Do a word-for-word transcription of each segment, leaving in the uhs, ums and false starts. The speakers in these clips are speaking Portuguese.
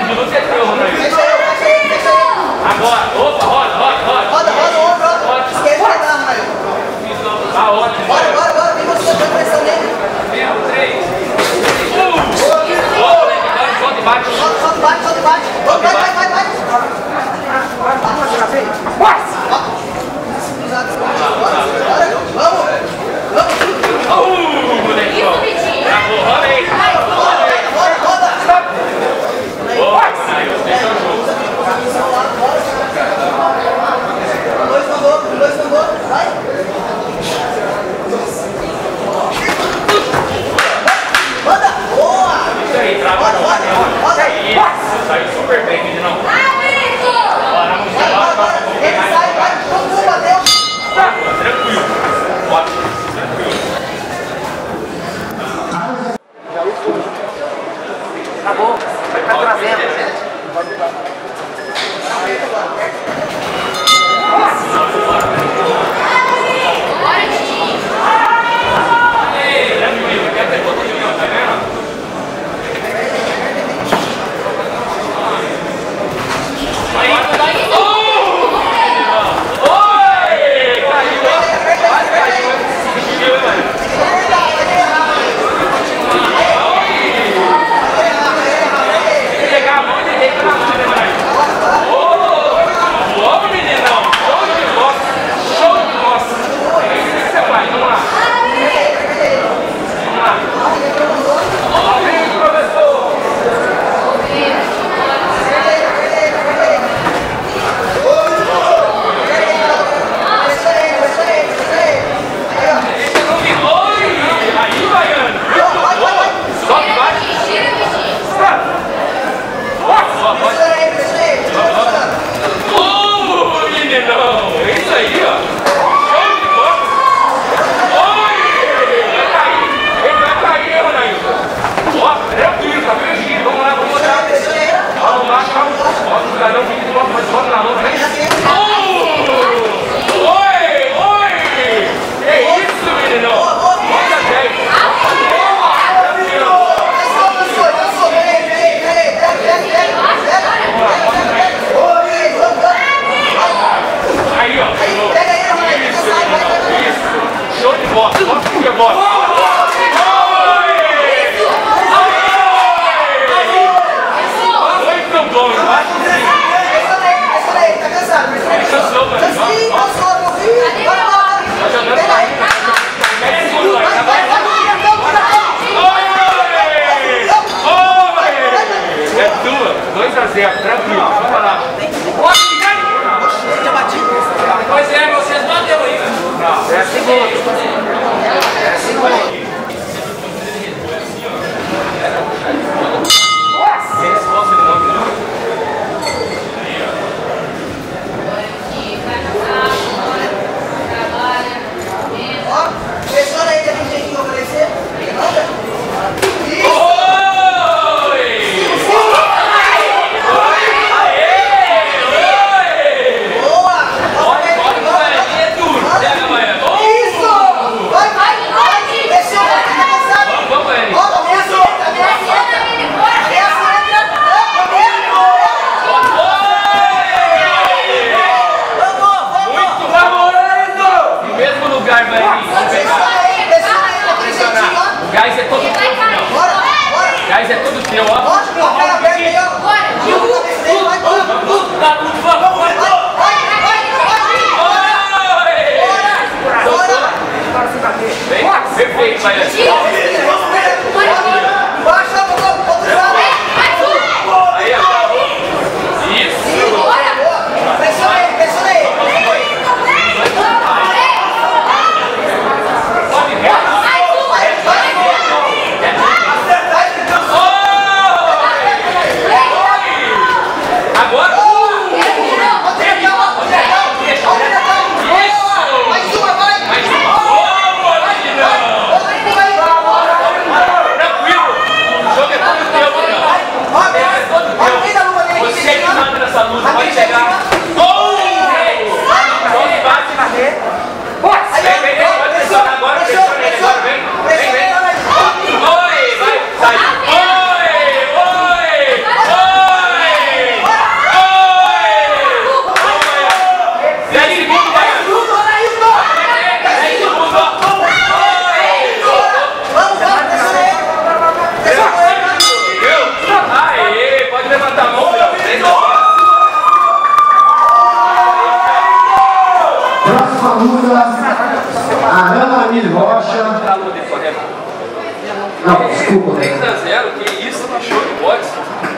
minutos é teu, Ronaldo. Deixa eu, deixa eu, deixa eu. Agora, opa, roda, roda, roda. Roda, roda o ombro, ó. Esquece de pegar, Ronaldo. Tá ótimo. Bora, bora, bora. Vem você, põe pressão nele. Mesmo, três. Um. Boa, né? Solta e bate. Solta, solta, bate, solta, bate. Vai, vai, vai, vai. Vamos fazer café? Vamos. Vamos. Vamos. Uh, moleque. Travou, roda aí. Bora, roda. Boa, deixa o jogo. Dois mandou, dois mandou. Vai. Manda. Boa. Isso aí, trava. Roda, roda, roda. Isso, saiu super bem, menino. Bora, vamos Vai, bora, bora. Ele sai, vai. Todo mundo bateu. tranquilo. Ótimo, tranquilo. Acabou. Vai ficar trazendo. Ei, tranquilo. Quer ter todo mundo, tá vendo? dois a zero, tranquilo, vamos lá. Pois é, vocês bateu aí. Não, é a segunda. É a segunda. Ó, pressiona aí, tem gente que oferecer. Manda. O gás é todo teu, filhão. Bora, bora. O gás é todo teu, ó. Bora, meu cara aberto aí, ó. Bora. Vai, tudo, tudo. Tá tudo, vamos. Vai, vai, vai, vai. Bora. Bora. Vem, perfeito, Baiano. Baixa o outro lado. Aí, ó. Isso. Boa. Pressiona aí, pressiona aí. Sobe reto. Agora! Mais uma, vai! Mais uma! Boa, Marinão! Não, desculpa. três a zero, que isso, que show de boxe.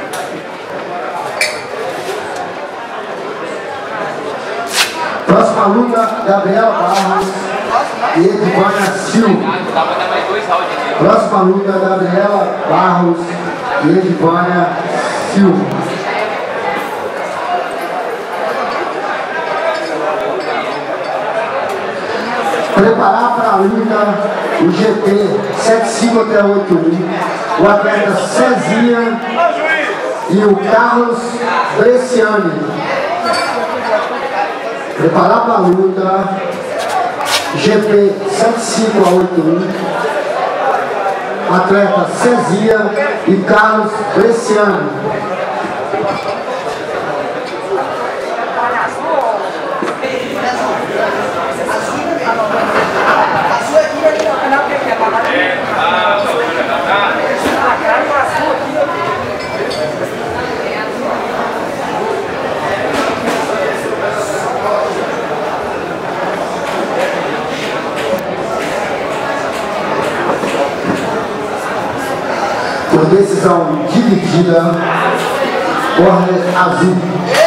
Próxima luta, Gabriela Barros e Edvânia Silva. Dá pra dar mais dois rounds aqui. Próxima luta, Gabriela Barros e Edvânia Silva. Preparar para a luta o G P sete cinco até oito um, o atleta Cezinha e o Carlos Bresciani. Preparar para a luta G P sete cinco a oito um, atleta Cezinha e Carlos Bresciani. Por decisão dividida, corner azul.